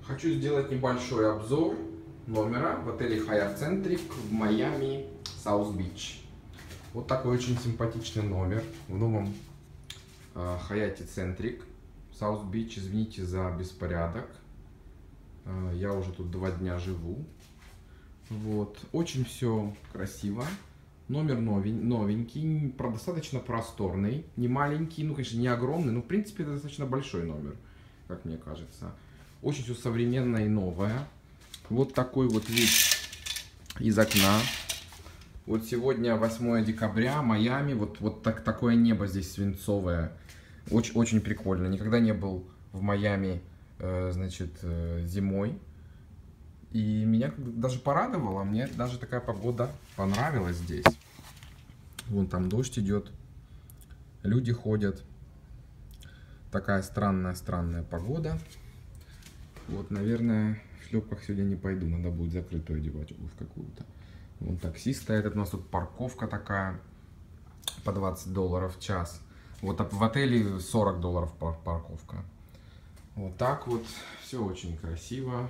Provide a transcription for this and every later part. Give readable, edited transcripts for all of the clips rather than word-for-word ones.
Хочу сделать небольшой обзор номера в отеле Hyatt Centric в Майами, Саус-Бич. Вот такой очень симпатичный номер в новом Hyatt Centric, Саус-Бич. Извините за беспорядок. Я уже тут 2 дня живу. Вот. Очень все красиво. Номер новенький, достаточно просторный, не маленький, ну, конечно, не огромный, но, в принципе, это достаточно большой номер, как мне кажется. Очень все современное и новое. Вот такой вот вид из окна. Вот сегодня 8 декабря, Майами, вот такое небо здесь свинцовое. Очень прикольно. Никогда не был в Майами, значит, зимой. И меня даже порадовало, мне даже такая погода понравилась здесь. Вон там дождь идет, люди ходят. Такая странная погода. Вот, наверное, в шлепках сегодня не пойду, надо будет закрытую одевать обувь какую-то. Вон такси стоит, у нас тут парковка такая по $20 в час. Вот в отеле $40 парковка. Вот так вот, все очень красиво.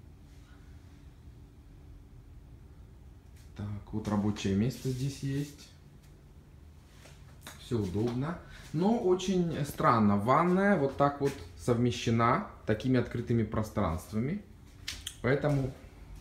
Так, вот рабочее место здесь есть. Все удобно. Но очень странно. Ванная вот так вот совмещена такими открытыми пространствами. Поэтому,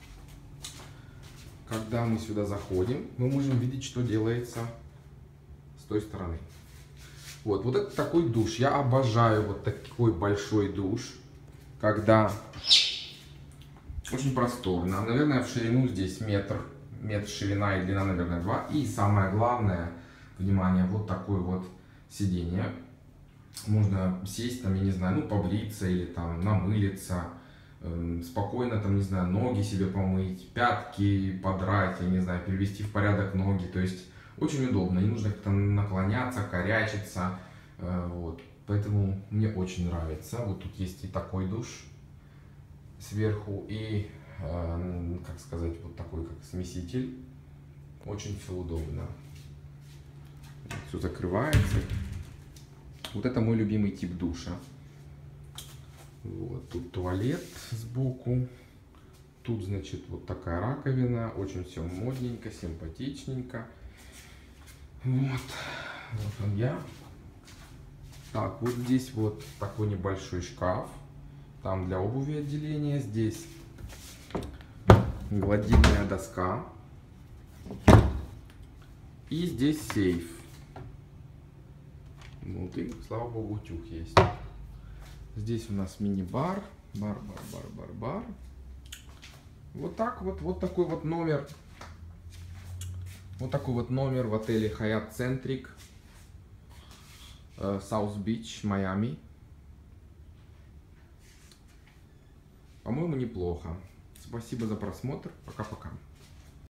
когда мы сюда заходим, мы можем видеть, что делается с той стороны. Вот это такой душ. Я обожаю вот такой большой душ, когда очень просторно. Наверное, в ширину здесь метр ширина и длина, наверное, 2. И самое главное, внимание, вот такое вот сиденье. Можно сесть там, я не знаю, ну, побриться или там намылиться, спокойно там, не знаю, ноги себе помыть, пятки подрать, я не знаю, привести в порядок ноги. То есть очень удобно, не нужно как-то наклоняться, корячиться. Вот. Поэтому мне очень нравится. Вот тут есть и такой душ сверху, и как сказать, вот такой как смеситель. Очень все удобно. Все закрывается. Вот это мой любимый тип душа. Вот тут туалет сбоку. Тут, значит, вот такая раковина. Очень все модненько, симпатичненько. Вот он я. Так, вот здесь вот такой небольшой шкаф. Там для обуви отделение. Здесь гладильная доска. И здесь сейф. Вот, и, слава богу, утюг есть. Здесь у нас мини-бар. Бар. Вот так вот. Вот такой вот номер. Вот такой вот номер в отеле Hyatt Centric, Саус-Бич, Майами. По-моему, неплохо. Спасибо за просмотр. Пока-пока.